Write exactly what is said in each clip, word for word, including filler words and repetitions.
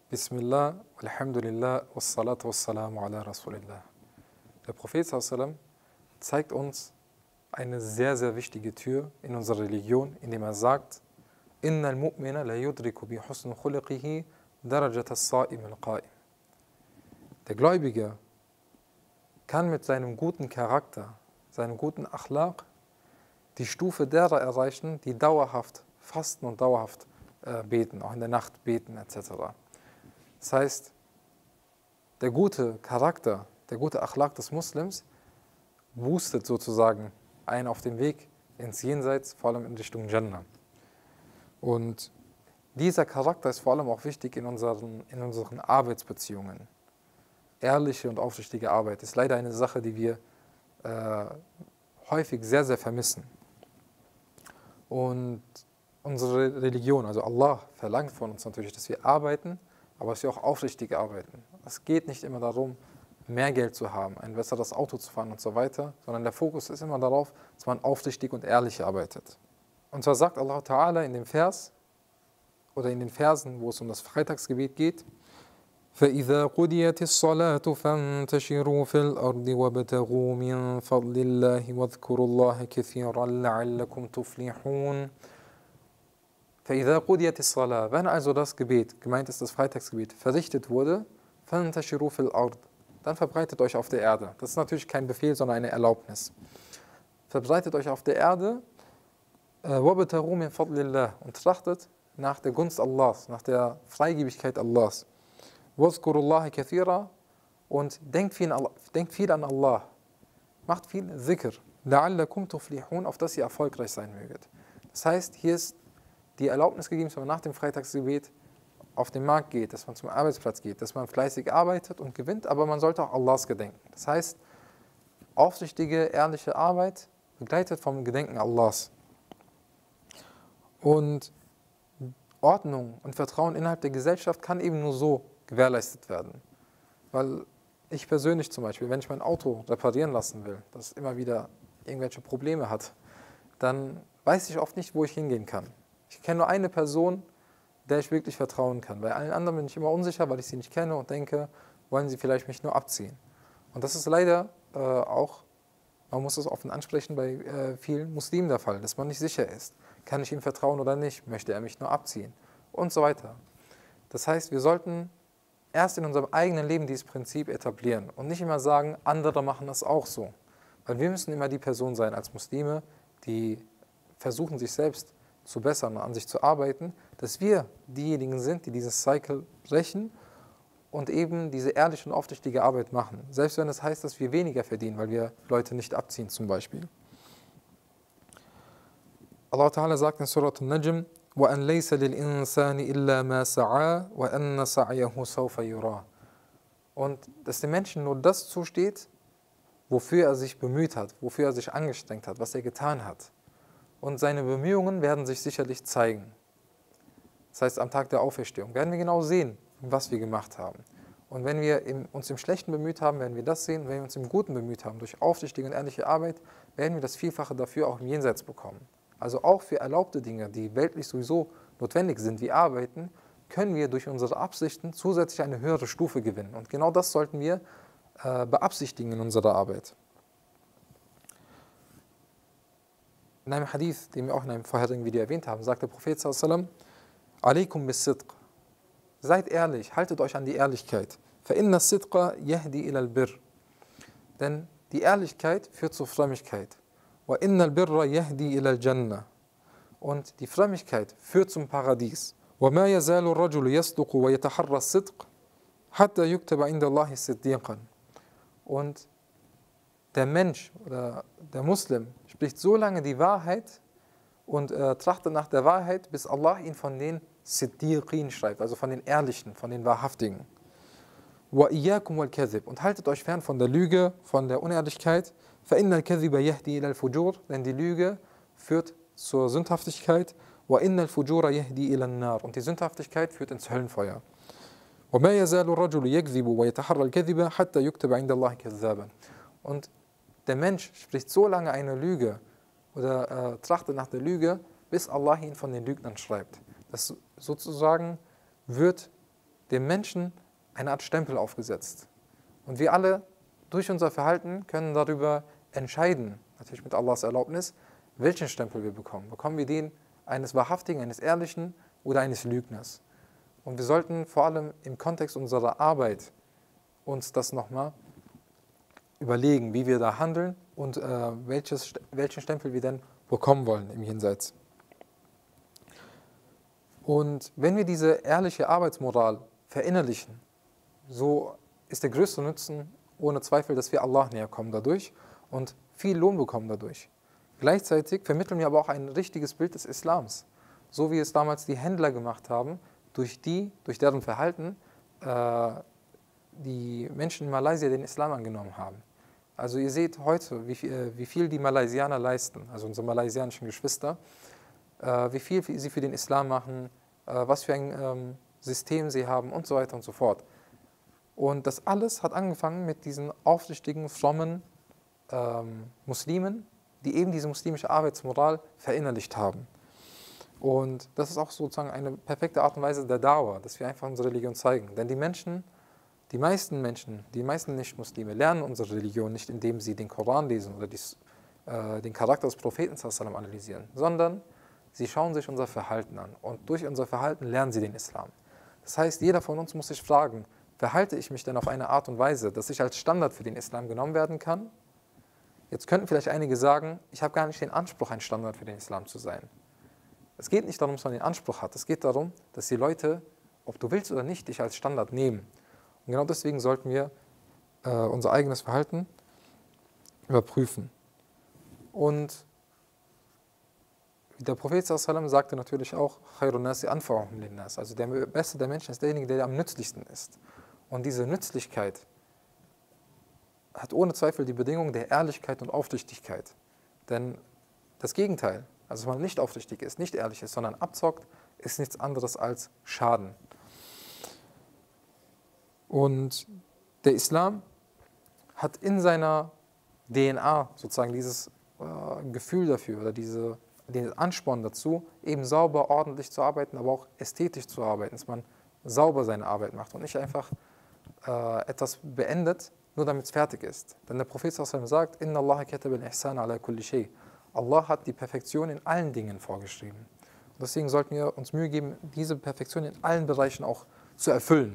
Bismillah, Alhamdulillah, Wassalatu wassalamu ala Rasulillah. Der Prophet sallam zeigt uns eine sehr, sehr wichtige Tür in unserer Religion, indem er sagt, Innal mu'mina la yudriku bi husn khuliqihi darajat as-sa'im al-qa'im. Der Gläubige kann mit seinem guten Charakter, seinem guten Akhlaq die Stufe derer erreichen, die dauerhaft fasten und dauerhaft äh, beten, auch in der Nacht beten et cetera. Das heißt, der gute Charakter, der gute Akhlaq des Muslims boostet sozusagen einen auf den Weg ins Jenseits, vor allem in Richtung Jannah. Und dieser Charakter ist vor allem auch wichtig in unseren, in unseren Arbeitsbeziehungen. Ehrliche und aufrichtige Arbeit ist leider eine Sache, die wir äh, häufig sehr, sehr vermissen. Und unsere Religion, also Allah, verlangt von uns natürlich, dass wir arbeiten, aber dass wir auch aufrichtig arbeiten. Es geht nicht immer darum, mehr Geld zu haben, ein besseres Auto zu fahren und so weiter, sondern der Fokus ist immer darauf, dass man aufrichtig und ehrlich arbeitet. Und zwar sagt Allah Ta'ala in dem Vers, oder in den Versen, wo es um das Freitagsgebet geht, فَإِذَا قُضِيَتِ الصَّلَاةُ فَانْتَشِرُوا فِي الْأَرْضِ وَابْتَغُوا مِنْ فَضْلِ اللَّهِ وَاذْكُرُوا اللَّهَ كَثِيرًا لَعَلَّكُمْ تُفْلِحُونَ. فَإِذَا قُضِيَتِ الصَّلَاةُ. Wenn also das Gebet, gemeint ist das Freitagsgebet, verrichtet wurde, فَانْتَشِرُوا فِي الْأَرْضِ. Dann verbreitet euch auf der Erde. Das ist natürlich kein Befehl, sondern eine Erlaubnis. Verbreitet euch auf der Erde, وَابْتَغُوا مِنْ فَضْلِ اللَّهِ, und trachtet nach der Gunst Allahs, nach der Freigebigkeit Allahs. وَاذْكُرُوا اللَّهَ كَثِيرًا, und denkt viel, denkt viel an Allah. Macht viel Zikr. لَعَلَّكُمْ تُفْلِحُونَ, auf dass ihr erfolgreich sein möget. Das heißt, hier ist die Erlaubnis gegeben, dass man nach dem Freitagsgebet auf den Markt geht, dass man zum Arbeitsplatz geht, dass man fleißig arbeitet und gewinnt, aber man sollte auch Allahs gedenken. Das heißt, aufrichtige, ehrliche Arbeit begleitet vom Gedenken Allahs. Und Ordnung und Vertrauen innerhalb der Gesellschaft kann eben nur so gewährleistet werden. Weil ich persönlich zum Beispiel, wenn ich mein Auto reparieren lassen will, das immer wieder irgendwelche Probleme hat, dann weiß ich oft nicht, wo ich hingehen kann. Ich kenne nur eine Person, der ich wirklich vertrauen kann. Bei allen anderen bin ich immer unsicher, weil ich sie nicht kenne und denke, wollen sie vielleicht mich nur abziehen. Und das ist leider äh, auch, man muss es offen ansprechen, bei äh, vielen Muslimen der Fall, dass man nicht sicher ist. Kann ich ihm vertrauen oder nicht? Möchte er mich nur abziehen? Und so weiter. Das heißt, wir sollten erst in unserem eigenen Leben dieses Prinzip etablieren und nicht immer sagen, andere machen das auch so. Weil wir müssen immer die Person sein als Muslime, die versuchen, sich selbst zu bessern und an sich zu arbeiten, dass wir diejenigen sind, die dieses Cycle brechen und eben diese ehrliche und aufrichtige Arbeit machen. Selbst wenn es heißt, dass wir weniger verdienen, weil wir Leute nicht abziehen zum Beispiel. Allah Ta'ala sagt in Surat An-Najm, وَأَنْ لَيْسَ لِلْإِنسَانِ إِلَّا مَا سَعَى وَأَنَّ سَعْيَهُ سَوْفَ يُرَى. Und dass dem Menschen nur das zusteht, wofür er sich bemüht hat, wofür er sich angestrengt hat, was er getan hat. Und seine Bemühungen werden sich sicherlich zeigen. Das heißt, am Tag der Auferstehung werden wir genau sehen, was wir gemacht haben. Und wenn wir im, uns im Schlechten bemüht haben, werden wir das sehen. Wenn wir uns im Guten bemüht haben, durch aufrichtige und ehrliche Arbeit, werden wir das Vielfache dafür auch im Jenseits bekommen. Also auch für erlaubte Dinge, die weltlich sowieso notwendig sind, wie Arbeiten, können wir durch unsere Absichten zusätzlich eine höhere Stufe gewinnen. Und genau das sollten wir äh, beabsichtigen in unserer Arbeit. In einem Hadith, den wir auch in einem vorherigen Video erwähnt haben, sagt der Prophet sallam, Alaykum bis-sidq. Seid ehrlich, haltet euch an die Ehrlichkeit. فَإِنَّ الصِّدْقَ يَهْدِي إِلَى الْبِرِّ. Denn die Ehrlichkeit führt zur Frömmigkeit. وَإِنَّ الْبِرَّ يَهْدِي إِلَى الْجَنَّةِ. Und die Frömmigkeit führt zum Paradies. وَمَا يَزَالُ الرَّجُلُ يَصْدُقُ وَيَتَحَرَّى الصِّدْقَ حَتَّى يُكْتَبَ عِنْدَ اللَّهِ صِدِّيقًا. Und der Mensch oder der Muslim spricht so lange die Wahrheit und äh, trachtet nach der Wahrheit, bis Allah ihn von den Siddiqin schreibt, also von den Ehrlichen, von den Wahrhaftigen. وَإِيَّاكُمْ وَالْكَذِبِ. Und haltet euch fern von der Lüge, von der Unehrlichkeit. فَإِنَّ الْكَذِبَ يَهْدِي إِلَى الْفُجُورِ. Denn die Lüge führt zur Sündhaftigkeit. وَإِنَّ الْفُجُورَ يَهْدِي إِلَى النَّارِ. Und die Sündhaftigkeit führt ins Höllenfeuer. وَمَا يَزَالُ الرَّجُلُ يَكْذِبُ وَيَتَحَرَّى الْكَذِبَ حَتَّى يُكْتَبَ عِنْدَ اللَّهِ كَذَّابًا. Und der Mensch spricht so lange eine Lüge oder äh, trachtet nach der Lüge, bis Allah ihn von den Lügnern schreibt. Das sozusagen wird dem Menschen eine Art Stempel aufgesetzt. Und wir alle durch unser Verhalten können darüber entscheiden, natürlich mit Allahs Erlaubnis, welchen Stempel wir bekommen. Bekommen wir den eines Wahrhaftigen, eines Ehrlichen oder eines Lügners? Und wir sollten vor allem im Kontext unserer Arbeit uns das nochmal überlegen, wie wir da handeln und äh, welches, welchen Stempel wir denn bekommen wollen im Jenseits. Und wenn wir diese ehrliche Arbeitsmoral verinnerlichen, so ist der größte Nutzen ohne Zweifel, dass wir Allah näher kommen dadurch und viel Lohn bekommen dadurch. Gleichzeitig vermitteln wir aber auch ein richtiges Bild des Islams, so wie es damals die Händler gemacht haben, durch die, durch deren Verhalten äh, die Menschen in Malaysia den Islam angenommen haben. Also ihr seht heute, wie viel, wie viel die Malaysianer leisten, also unsere malaysianischen Geschwister, äh, wie viel sie für den Islam machen, äh, was für ein ähm, System sie haben und so weiter und so fort. Und das alles hat angefangen mit diesen aufrichtigen, frommen ähm, Muslimen, die eben diese muslimische Arbeitsmoral verinnerlicht haben. Und das ist auch sozusagen eine perfekte Art und Weise der Dauer, dass wir einfach unsere Religion zeigen. Denn die Menschen, die meisten Menschen, die meisten Nicht-Muslime lernen unsere Religion nicht, indem sie den Koran lesen oder dies, äh, den Charakter des Propheten sallam analysieren, sondern sie schauen sich unser Verhalten an. Und durch unser Verhalten lernen sie den Islam. Das heißt, jeder von uns muss sich fragen, verhalte ich mich denn auf eine Art und Weise, dass ich als Standard für den Islam genommen werden kann? Jetzt könnten vielleicht einige sagen, ich habe gar nicht den Anspruch, ein Standard für den Islam zu sein. Es geht nicht darum, dass man den Anspruch hat. Es geht darum, dass die Leute, ob du willst oder nicht, dich als Standard nehmen. Und genau deswegen sollten wir äh, unser eigenes Verhalten überprüfen. Und der Prophet sallam sagte natürlich auch, Khairun nasi anfa'uhum linnas. Also der Beste der Menschen ist derjenige, der am nützlichsten ist. Und diese Nützlichkeit hat ohne Zweifel die Bedingung der Ehrlichkeit und Aufrichtigkeit. Denn das Gegenteil, also wenn man nicht aufrichtig ist, nicht ehrlich ist, sondern abzockt, ist nichts anderes als Schaden. Und der Islam hat in seiner D N A sozusagen dieses äh, Gefühl dafür oder diese, den Ansporn dazu, eben sauber, ordentlich zu arbeiten, aber auch ästhetisch zu arbeiten, dass man sauber seine Arbeit macht und nicht einfach äh, etwas beendet, nur damit es fertig ist. Denn der Prophet sallallahu alaihi wasallam sagt, Inna Allah kataba al-ihsan ala kulli shay. Allah hat die Perfektion in allen Dingen vorgeschrieben. Und deswegen sollten wir uns Mühe geben, diese Perfektion in allen Bereichen auch zu erfüllen.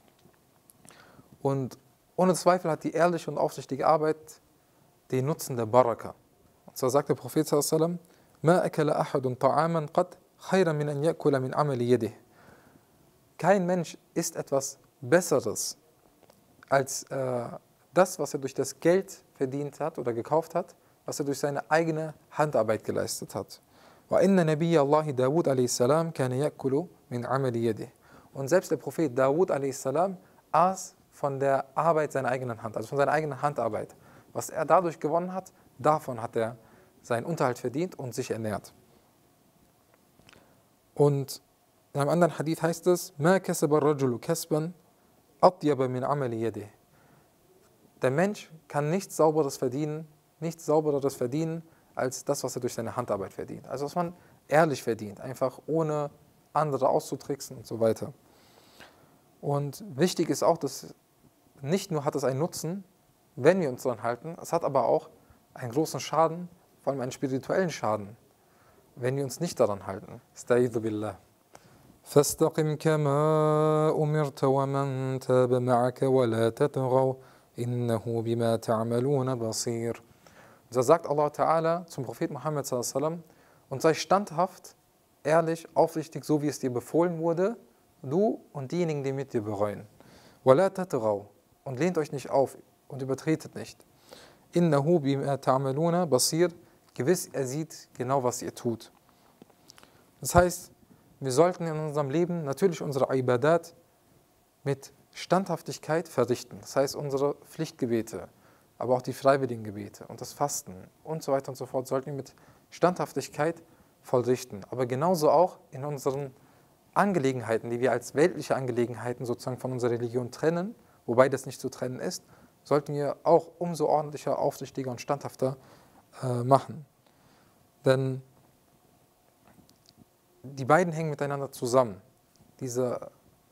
Und ohne Zweifel hat die ehrliche und aufrichtige Arbeit den Nutzen der Baraka. Und zwar sagt der Prophet sallallahu alaihi wasallam, Ma akala ahadun ta'aman qad khayran min an yakula min amali yadih. Kein Mensch isst etwas Besseres als äh, das, was er durch das Geld verdient hat oder gekauft hat, was er durch seine eigene Handarbeit geleistet hat. Wa inna nabiyya Allah Dawud a.s. kana yakulu min amali yadih. Und selbst der Prophet Dawud a.s. aß von der Arbeit seiner eigenen Hand, also von seiner eigenen Handarbeit. Was er dadurch gewonnen hat, davon hat er seinen Unterhalt verdient und sich ernährt. Und in einem anderen Hadith heißt es, Ma kasaba ar-rajulu kasban atyaba min amali yadih. Der Mensch kann nichts Sauberes verdienen, nichts Saubereres verdienen, als das, was er durch seine Handarbeit verdient. Also was man ehrlich verdient, einfach ohne andere auszutricksen und so weiter. Und wichtig ist auch, dass nicht nur hat es einen Nutzen, wenn wir uns daran halten, es hat aber auch einen großen Schaden, vor allem einen spirituellen Schaden, wenn wir uns nicht daran halten. Asta'idhu billah. فاستقم كما أمرت ومن تاب معك ولا تطغوا إنه بما تعملون بصير. So sagt Allah Ta'ala zum Propheten Muhammad sallallahu alaihi wasallam, und sei standhaft, ehrlich, aufrichtig, so wie es dir befohlen wurde, du und diejenigen, die mit dir bereuen. ولا تطغوا, und lehnt euch nicht auf und übertretet nicht. إنه بما تعملون بصير, gewiss, er sieht genau, was ihr tut. Das heißt, wir sollten in unserem Leben natürlich unsere Ibadat mit Standhaftigkeit verrichten. Das heißt, unsere Pflichtgebete, aber auch die freiwilligen Gebete und das Fasten und so weiter und so fort sollten wir mit Standhaftigkeit vollrichten. Aber genauso auch in unseren Angelegenheiten, die wir als weltliche Angelegenheiten sozusagen von unserer Religion trennen, wobei das nicht zu trennen ist, sollten wir auch umso ordentlicher, aufrichtiger und standhafter äh, machen. Denn die beiden hängen miteinander zusammen. Diese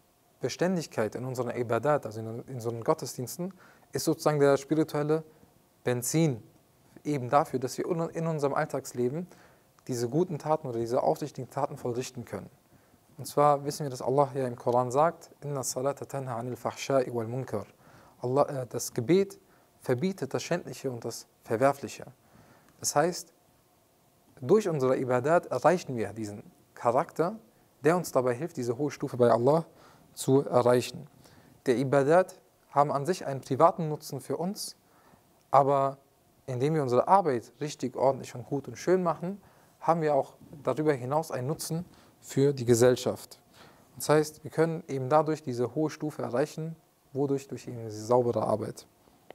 Beständigkeit in unseren Ibadat, also in, in unseren Gottesdiensten, ist sozusagen der spirituelle Benzin eben dafür, dass wir in unserem Alltagsleben diese guten Taten oder diese aufrichtigen Taten vollrichten können. Und zwar wissen wir, dass Allah ja im Koran sagt, Inna salata tanha anil fahsha'i wal munkar. Allah, äh, das Gebet verbietet das Schändliche und das Verwerfliche. Das heißt, durch unsere Ibadat erreichen wir diesen Charakter, der uns dabei hilft, diese hohe Stufe bei Allah zu erreichen. Der Ibadat haben an sich einen privaten Nutzen für uns, aber indem wir unsere Arbeit richtig, ordentlich und gut und schön machen, haben wir auch darüber hinaus einen Nutzen für die Gesellschaft. Das heißt, wir können eben dadurch diese hohe Stufe erreichen, wodurch? Durch eben diese saubere Arbeit.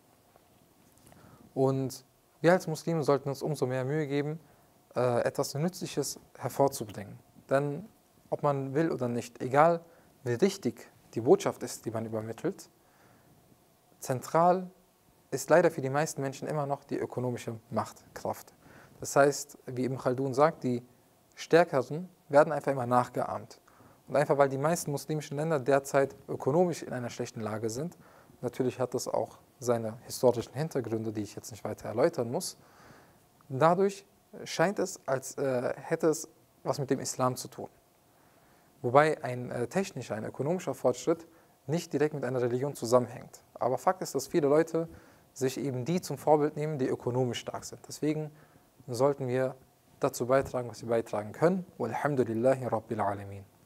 Und wir als Muslime sollten uns umso mehr Mühe geben, äh, etwas Nützliches hervorzubringen. Denn ob man will oder nicht, egal wie richtig die Botschaft ist, die man übermittelt, zentral ist leider für die meisten Menschen immer noch die ökonomische Machtkraft. Das heißt, wie Ibn Khaldun sagt, die Stärkeren werden einfach immer nachgeahmt. Und einfach weil die meisten muslimischen Länder derzeit ökonomisch in einer schlechten Lage sind, natürlich hat das auch seine historischen Hintergründe, die ich jetzt nicht weiter erläutern muss, dadurch scheint es, als äh, hätte es was mit dem Islam zu tun. Wobei ein äh, technischer, ein ökonomischer Fortschritt nicht direkt mit einer Religion zusammenhängt. Aber Fakt ist, dass viele Leute sich eben die zum Vorbild nehmen, die ökonomisch stark sind. Deswegen sollten wir dazu beitragen, was wir beitragen können. Walhamdulillahi Rabbil Alamin.